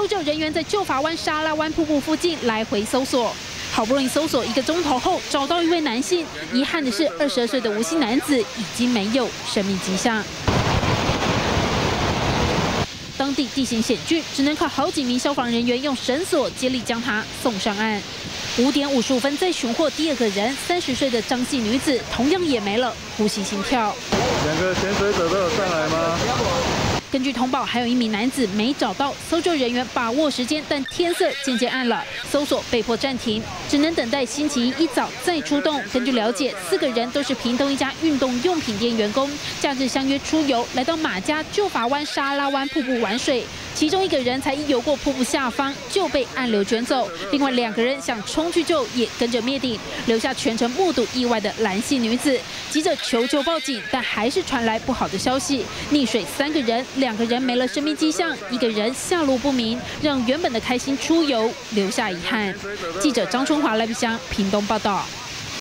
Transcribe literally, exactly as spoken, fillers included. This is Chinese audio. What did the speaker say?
救人员在旧法湾沙拉湾瀑布附近来回搜索。 好不容易搜索一个钟头后，找到一位男性。遗憾的是，二十二岁的吴姓男子已经没有生命迹象。当地地形险峻，只能靠好几名消防人员用绳索接力将他送上岸。五点五十五分再寻获第二个人，三十岁的张姓女子同样也没了呼吸心跳。 两个潜水者都有上来吗？ 根据通报，还有一名男子没找到，搜救人员把握时间，但天色渐渐暗了，搜索被迫暂停，只能等待星期一一早再出动。根据了解，四个人都是屏东一家运动用品店员工，假日相约出游，来到马家旧法湾沙拉湾瀑布玩水。其中一个人才一游过瀑布下方就被暗流卷走，另外两个人想冲去救，也跟着灭顶，留下全程目睹意外的蓝姓女子。急着求救报警，但还是传来不好的消息：溺水三个人。 两个人没了生命迹象，一个人下落不明，让原本的开心出游留下遗憾。记者张春华、赖碧香，屏东报道。